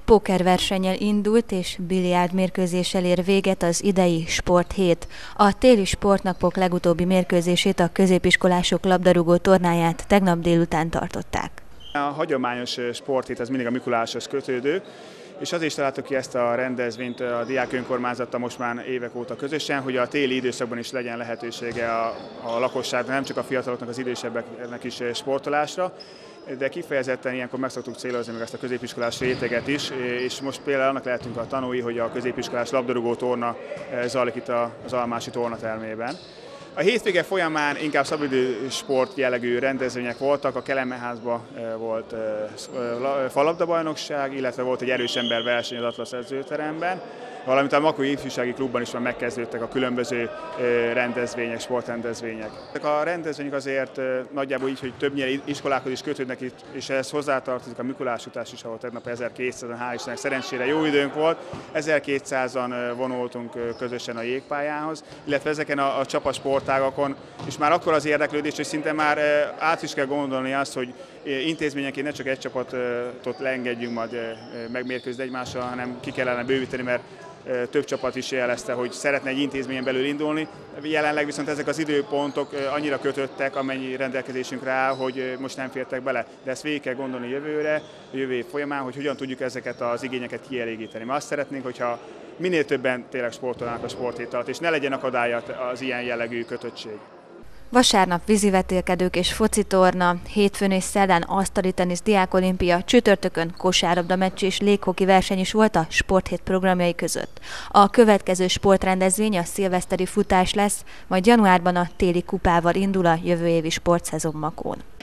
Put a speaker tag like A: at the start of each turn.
A: Pókerversennyel indult és biliárd mérkőzéssel ér véget az idei sporthét. A téli sportnapok legutóbbi mérkőzését, a középiskolások labdarúgó tornáját tegnap délután tartották.
B: A hagyományos sporthét az mindig a Mikuláshoz kötődő, és azért is találtuk ki ezt a rendezvényt a diák önkormányzattal most már évek óta közösen, hogy a téli időszakban is legyen lehetősége a lakosságnak, nem csak a fiataloknak, az idősebbeknek is sportolásra, de kifejezetten ilyenkor meg szoktuk célozni meg ezt a középiskolás réteget is, és most például annak lehetünk a tanúi, hogy a középiskolás labdarúgó torna zajlik itt az Almási tornatermében. A hétvége folyamán inkább szabadidő sport jellegű rendezvények voltak, a Kelemeházban volt falabdabajnokság, illetve volt egy erős ember verseny az Atlasz edzőteremben, valamint a Makói Ifjúsági Klubban is már megkezdődtek a különböző rendezvények, sportrendezvények. Ezek a rendezvények azért nagyjából így, hogy többnyire iskolákhoz is kötődnek, és ehhez hozzátartozik a Mikulásutás is, ahol tegnap 1200-an, hál' Istennek szerencsére jó időnk volt, 1200-an vonultunk közösen a jégpályához, illetve ezeken a csapasportágakon, és már akkor az érdeklődés, hogy szinte már át is kell gondolni azt, hogy intézményenként ne csak egy csapatot leengedjünk majd megmérkőzni egymással, hanem ki kellene bővíteni, mert több csapat is jelezte, hogy szeretne egy intézményen belül indulni. Jelenleg viszont ezek az időpontok annyira kötöttek, amennyi rendelkezésünkre áll, hogy most nem fértek bele. De ezt végig kell gondolni jövőre, jövő év folyamán, hogy hogyan tudjuk ezeket az igényeket kielégíteni. Mert azt szeretnénk, hogyha minél többen tényleg sportolnának a sporthét alatt, és ne legyen akadálya az ilyen jellegű kötöttség.
A: Vasárnap vízivetélkedők és focitorna, hétfőn és szerdán asztali tenisz, diákolimpia, csütörtökön kosárlabda meccs és léghoki verseny is volt a sporthét programjai között. A következő sportrendezvény a szilveszteri futás lesz, majd januárban a téli kupával indul a jövő évi sportszezon Makón.